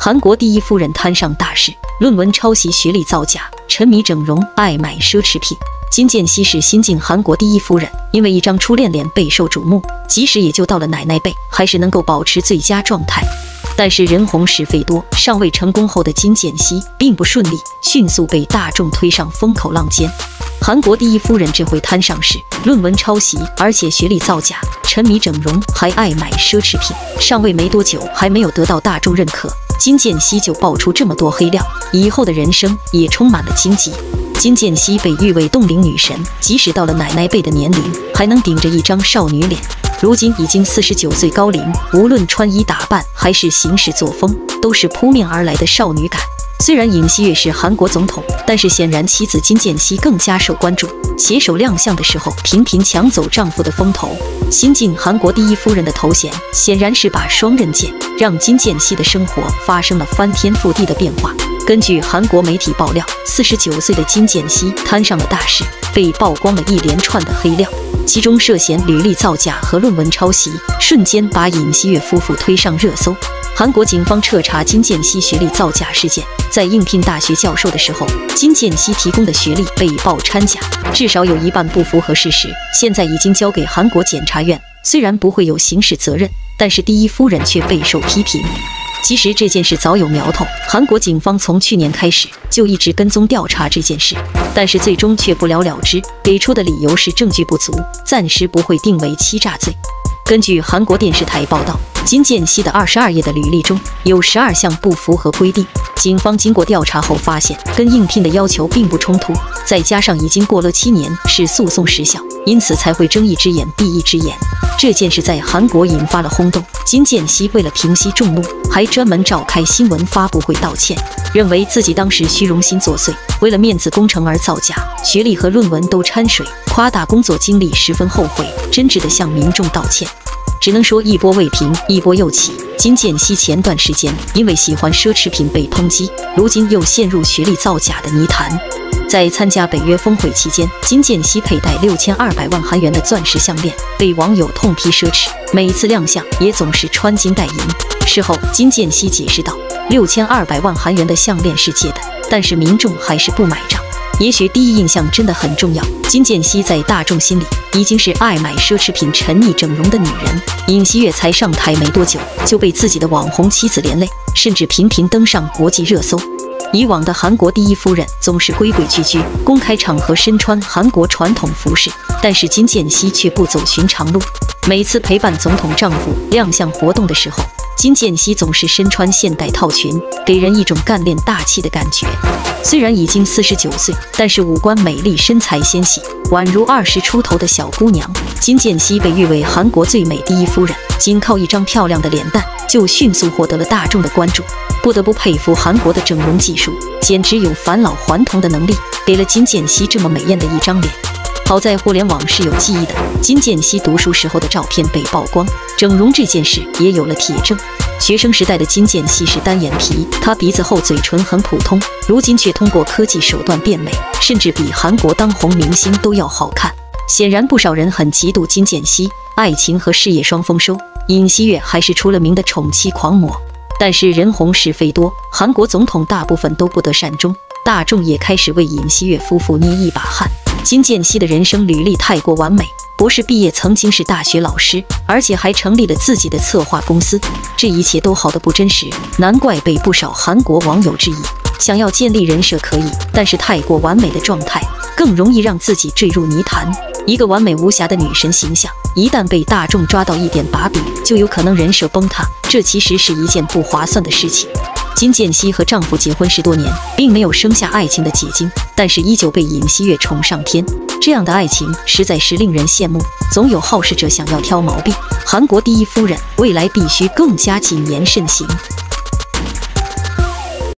韩国第一夫人摊上大事，论文抄袭、学历造假，沉迷整容，爱买奢侈品。金建熙是新晋韩国第一夫人，因为一张初恋脸备受瞩目，即使也就到了奶奶辈，还是能够保持最佳状态。但是人红是非多，尚未成功后的金建熙并不顺利，迅速被大众推上风口浪尖。韩国第一夫人这回摊上事，论文抄袭，而且学历造假，沉迷整容，还爱买奢侈品。上位没多久，还没有得到大众认可，金建熙就爆出这么多黑料，以后的人生也充满了荆棘。金建熙被誉为冻龄女神，即使到了奶奶辈的年龄，还能顶着一张少女脸。如今已经49岁高龄，无论穿衣打扮还是行事作风，都是扑面而来的少女感。虽然尹锡悦是韩国总统，但是显然妻子金建熙更加受关注，携手亮相的时候频频抢走丈夫的风头。新晋韩国第一夫人的头衔显然是把双刃剑，让金建熙的生活发生了翻天覆地的变化。根据韩国媒体爆料，49岁的金建熙摊上了大事，被曝光了一连串的黑料，其中涉嫌履历造假和论文抄袭，瞬间把尹锡悦夫妇推上热搜。韩国警方彻查金建熙学历造假事件，在应聘大学教授的时候，金建熙提供的学历被曝掺假，至少有一半不符合事实，现在已经交给韩国检察院。虽然不会有刑事责任，但是第一夫人却备受批评。其实这件事早有苗头，韩国警方从去年开始就一直跟踪调查这件事，但是最终却不了了之，给出的理由是证据不足，暂时不会定为欺诈罪。根据韩国电视台报道，金建熙的22页的履历中有12项不符合规定，警方经过调查后发现跟应聘的要求并不冲突，再加上已经过了7年，是诉讼时效，因此才会睁一只眼闭一只眼。这件事在韩国引发了轰动，金建熙为了平息众怒，还专门召开新闻发布会道歉，认为自己当时虚荣心作祟，为了面子工程而造假，学历和论文都掺水，夸大工作经历，十分后悔，真挚地向民众道歉。只能说一波未平，一波又起。金建熙前段时间因为喜欢奢侈品被抨击，如今又陷入学历造假的泥潭。在参加北约峰会期间，金建熙佩戴6200万韩元的钻石项链，被网友痛批奢侈，每次亮相也总是穿金戴银。事后，金建熙解释道，6200万韩元的项链是借的，但是民众还是不买账。也许第一印象真的很重要，金建熙在大众心里已经是爱买奢侈品、沉溺整容的女人。尹锡悦才上台没多久，就被自己的网红妻子连累，甚至频频登上国际热搜。以往的韩国第一夫人总是规规矩矩，公开场合身穿韩国传统服饰，但是金建熙却不走寻常路。每次陪伴总统丈夫亮相活动的时候，金建熙总是身穿现代套裙，给人一种干练大气的感觉。虽然已经49岁，但是五官美丽，身材纤细，宛如20出头的小姑娘。金建熙被誉为韩国最美第一夫人，仅靠一张漂亮的脸蛋，就迅速获得了大众的关注。不得不佩服韩国的整容技术，简直有返老还童的能力，给了金建熙这么美艳的一张脸。好在互联网是有记忆的，金建熙读书时候的照片被曝光，整容这件事也有了铁证。学生时代的金建熙是单眼皮，她鼻子厚，嘴唇很普通，如今却通过科技手段变美，甚至比韩国当红明星都要好看。显然不少人很嫉妒金建熙，爱情和事业双丰收。尹锡悦还是出了名的宠妻狂魔，但是人红是非多，韩国总统大部分都不得善终，大众也开始为尹锡悦夫妇捏一把汗。金建熙的人生履历太过完美，博士毕业，曾经是大学老师，而且还成立了自己的策划公司，这一切都好得不真实，难怪被不少韩国网友质疑。想要建立人设可以，但是太过完美的状态更容易让自己坠入泥潭。一个完美无瑕的女神形象，一旦被大众抓到一点把柄，就有可能人设崩塌，这其实是一件不划算的事情。金建熙和丈夫结婚10多年，并没有生下爱情的结晶，但是依旧被尹锡悦宠上天。这样的爱情实在是令人羡慕。总有好事者想要挑毛病，韩国第一夫人未来必须更加谨言慎行。